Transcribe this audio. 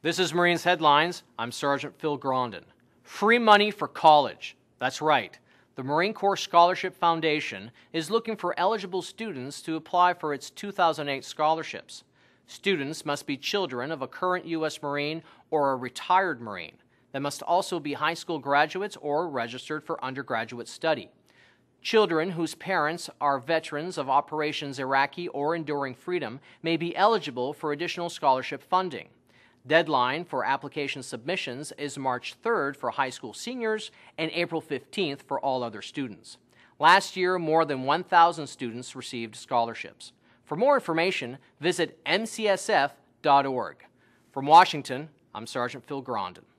This is Marines Headlines. I'm Sergeant Phil Grondin. Free money for college. That's right. The Marine Corps Scholarship Foundation is looking for eligible students to apply for its 2008 scholarships. Students must be children of a current U.S. Marine or a retired Marine. They must also be high school graduates or registered for undergraduate study. Children whose parents are veterans of Operations Iraqi or Enduring Freedom may be eligible for additional scholarship funding. Deadline for application submissions is March 3rd for high school seniors and April 15th for all other students. Last year, more than 1,000 students received scholarships. For more information, visit mcsf.org. From Washington, I'm Sergeant Phil Grondin.